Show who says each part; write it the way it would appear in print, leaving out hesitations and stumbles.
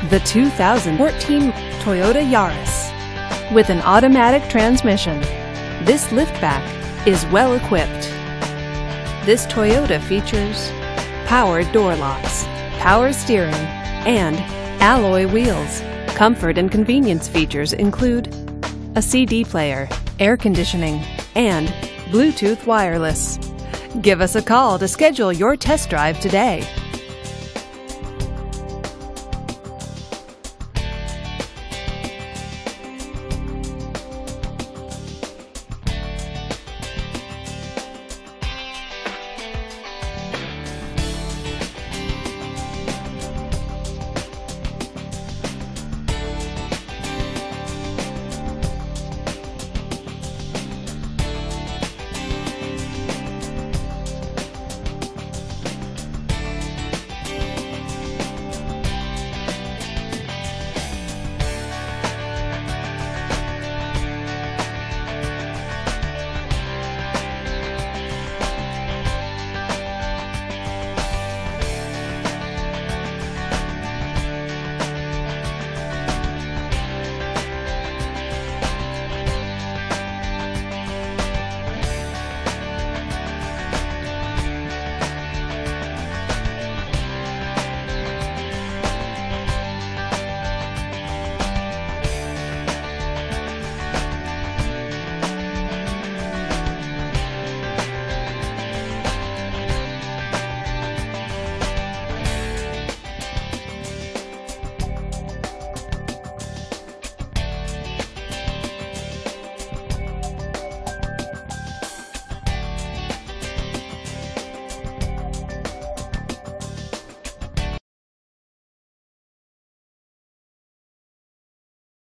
Speaker 1: the 2014 Toyota Yaris. With an automatic transmission, this liftback is well equipped. This Toyota features power door locks, power steering, and alloy wheels. Comfort and convenience features include a CD player, air conditioning, and Bluetooth wireless. Give us a call to schedule your test drive today.